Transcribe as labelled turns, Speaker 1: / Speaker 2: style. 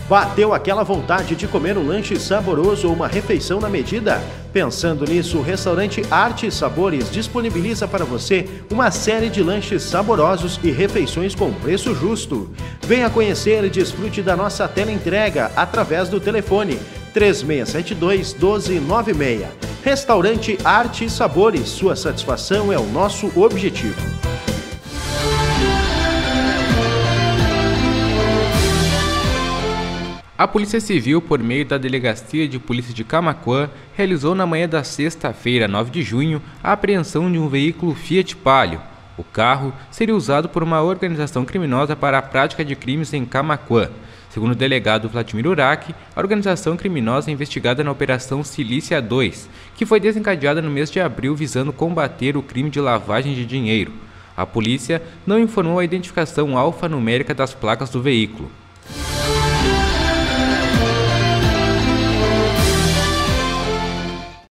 Speaker 1: Bateu aquela vontade de comer um lanche saboroso ou uma refeição na medida? Pensando nisso, o restaurante Arte e Sabores disponibiliza para você uma série de lanches saborosos e refeições com preço justo. Venha conhecer e desfrute da nossa teleentrega através do telefone 3672-1296. Restaurante Arte e Sabores, sua satisfação é o nosso objetivo.
Speaker 2: A Polícia Civil, por meio da Delegacia de Polícia de Camaquã, realizou na manhã da sexta-feira, 9 de junho, a apreensão de um veículo Fiat Palio. O carro seria usado por uma organização criminosa para a prática de crimes em Camaquã. Segundo o delegado Vladimir Urach, a organização criminosa é investigada na Operação Cilícia 2, que foi desencadeada no mês de abril visando combater o crime de lavagem de dinheiro. A polícia não informou a identificação alfanumérica das placas do veículo.